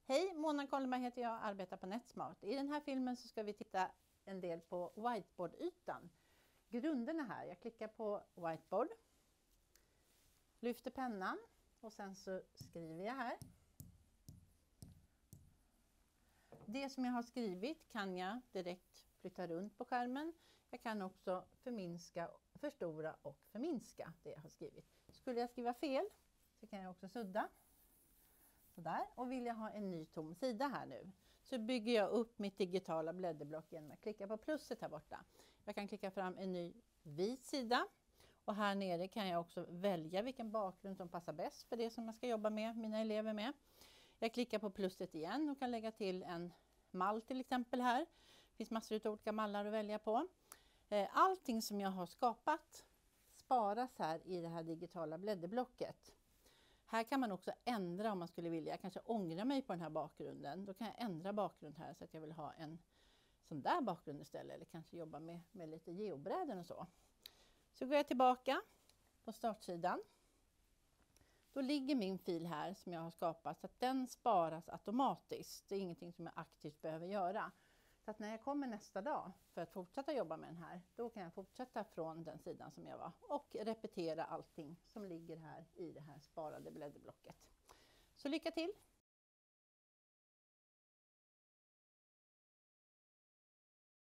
Hej, Mona Kollenberg heter jag, arbetar på Netsmart. I den här filmen så ska vi titta en del på whiteboard-ytan. Grunderna här, jag klickar på whiteboard, lyfter pennan och sen så skriver jag här. Det som jag har skrivit kan jag direkt flytta runt på skärmen. Jag kan också förstora och förminska det jag har skrivit. Skulle jag skriva fel så kan jag också sudda. Sådär. Och vill jag ha en ny tom sida här nu så bygger jag upp mitt digitala blädderblock genom att klicka på plusset här borta. Jag kan klicka fram en ny vit sida och här nere kan jag också välja vilken bakgrund som passar bäst för det som jag ska jobba med mina elever med. Jag klickar på plusset igen och kan lägga till en mall till exempel här. Det finns massor av olika mallar att välja på. Allting som jag har skapat sparas här i det här digitala blädderblocket. Här kan man också ändra om man skulle vilja. Jag kanske ångrar mig på den här bakgrunden. Då kan jag ändra bakgrund här så att jag vill ha en sån där bakgrund istället. Eller kanske jobba med lite geobräden och så. Så går jag tillbaka på startsidan. Då ligger min fil här som jag har skapat så att den sparas automatiskt. Det är ingenting som jag aktivt behöver göra. Så att när jag kommer nästa dag för att fortsätta jobba med den här, då kan jag fortsätta från den sidan som jag var och repetera allting som ligger här i det här sparade blädderblocket. Så lycka till!